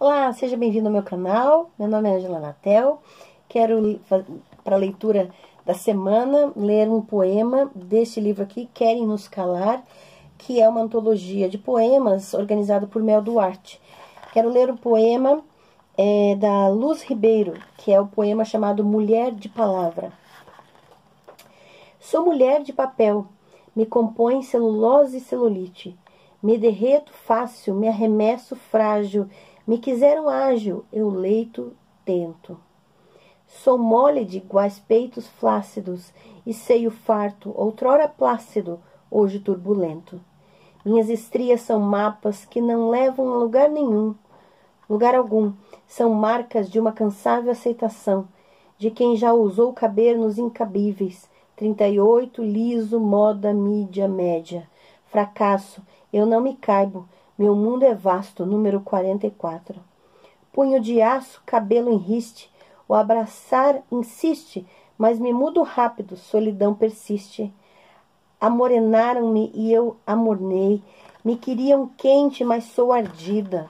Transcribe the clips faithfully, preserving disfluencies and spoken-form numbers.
Olá, seja bem-vindo ao meu canal. Meu nome é Angela Natel. Quero, para a leitura da semana, ler um poema deste livro aqui, Querem Nos Calar, que é uma antologia de poemas organizado por Mel Duarte. Quero ler o poema é, da Luz Ribeiro, que é o poema chamado Mulher de Palavra. Sou mulher de papel, me compõe celulose e celulite. Me derreto fácil, me arremesso frágil, me quiseram ágil, eu leito, tento. Sou mole de iguais peitos flácidos e seio farto, outrora plácido, hoje turbulento. Minhas estrias são mapas que não levam a lugar nenhum, lugar algum, são marcas de uma cansável aceitação, de quem já ousou caber nos incabíveis, trinta e oito, liso, moda, mídia, média. Fracasso, eu não me caibo, meu mundo é vasto, número quarenta e quatro. Punho de aço, cabelo em riste, o abraçar insiste, mas me mudo rápido, solidão persiste. Amorenaram-me e eu amornei, me queriam quente, mas sou ardida.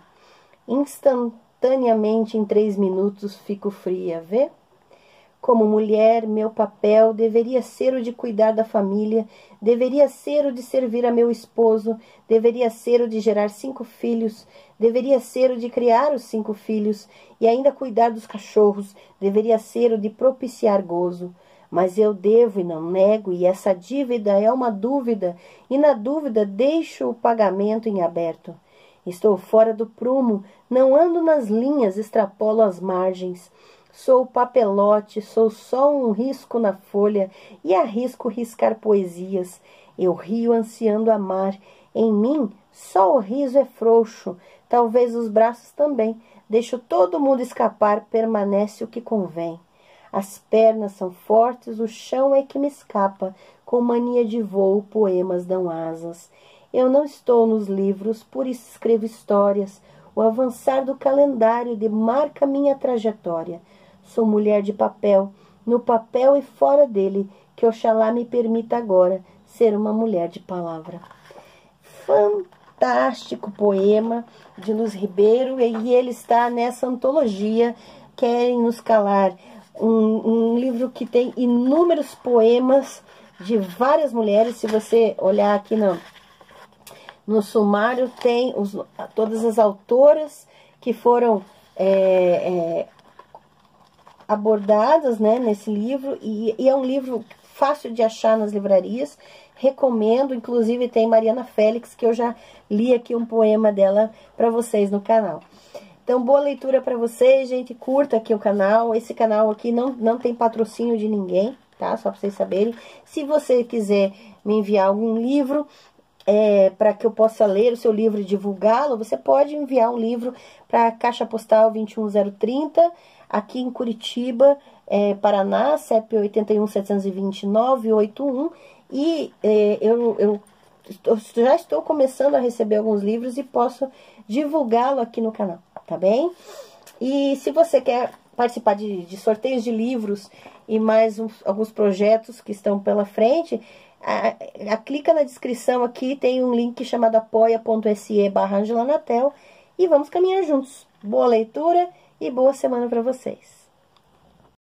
Instantaneamente, em três minutos, fico fria, vê? Como mulher, meu papel deveria ser o de cuidar da família, deveria ser o de servir a meu esposo, deveria ser o de gerar cinco filhos, deveria ser o de criar os cinco filhos e ainda cuidar dos cachorros, deveria ser o de propiciar gozo. Mas eu devo e não nego, e essa dívida é uma dúvida, e na dúvida deixo o pagamento em aberto. Estou fora do prumo, não ando nas linhas, extrapolo as margens. Sou papelote, sou só um risco na folha e arrisco riscar poesias. Eu rio ansiando amar. Em mim, só o riso é frouxo, talvez os braços também. Deixo todo mundo escapar, permanece o que convém. As pernas são fortes, o chão é que me escapa. Com mania de voo, poemas dão asas. Eu não estou nos livros, por isso escrevo histórias. O avançar do calendário demarca minha trajetória. Sou mulher de papel, no papel e fora dele, que Oxalá me permita agora ser uma mulher de palavra. Fantástico poema de Luz Ribeiro, e ele está nessa antologia, Querem Nos Calar, um, um livro que tem inúmeros poemas de várias mulheres. Se você olhar aqui no, no sumário, tem os, todas as autoras que foram é, é, abordadas, né, nesse livro, e, e é um livro fácil de achar nas livrarias, recomendo. Inclusive tem Mariana Félix, que eu já li aqui um poema dela para vocês no canal. Então, boa leitura para vocês, gente, curta aqui o canal. Esse canal aqui não, não tem patrocínio de ninguém, tá? Só para vocês saberem. Se você quiser me enviar algum livro, É, para que eu possa ler o seu livro e divulgá-lo, você pode enviar um livro para a Caixa Postal vinte e um zero trinta, aqui em Curitiba, é, Paraná, C E P oito um sete dois nove oito um, e é, eu, eu, eu já estou começando a receber alguns livros e posso divulgá-lo aqui no canal, tá bem? E se você quer participar de, de sorteios de livros e mais uns, alguns projetos que estão pela frente, A, a, clica na descrição aqui, tem um link chamado apoia.se barra Angela Natel, e vamos caminhar juntos. Boa leitura e boa semana para vocês.